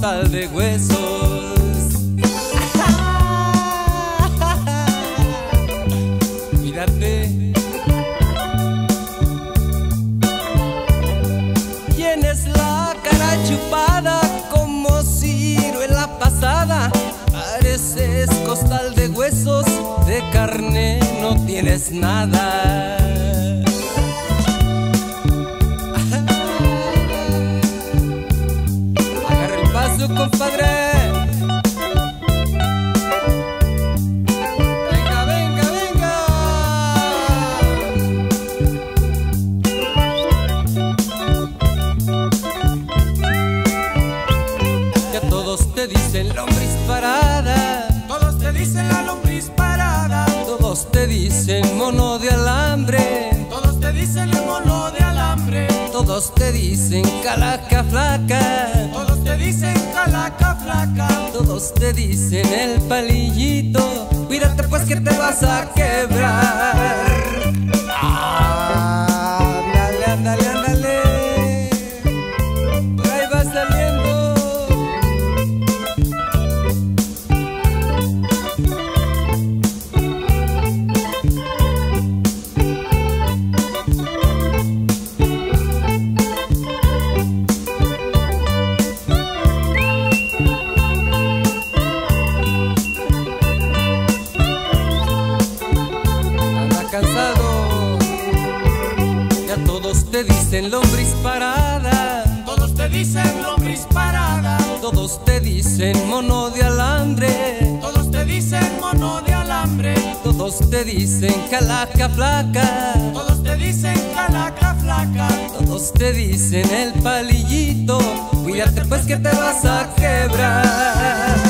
costal de huesos. Mírate. Tienes la cara chupada como ciruela pasada. Pareces costal de huesos, de carne no tienes nada. Agarra el paso, compadre. Venga, venga, venga. Ya todos te dicen lombriz parada. Todos te dicen la lombriz parada. Todos te dicen mono de alambre. Todos te dicen el mono de alambre. Todos te dicen calaca flaca. Todos te dicen calaca flaca. Todos te dicen el palillito. Cuídate pues que te vas a quebrar. Ándale, ándale, ándale. Por ahí va saliendo. Cansado. Ya todos te dicen lombriz parada. Todos te dicen lombriz parada. Todos te dicen mono de alambre. Todos te dicen mono de alambre. Todos te dicen calaca flaca. Todos te dicen calaca flaca. Todos te dicen el palillito. Cuídate pues que te vas a quebrar.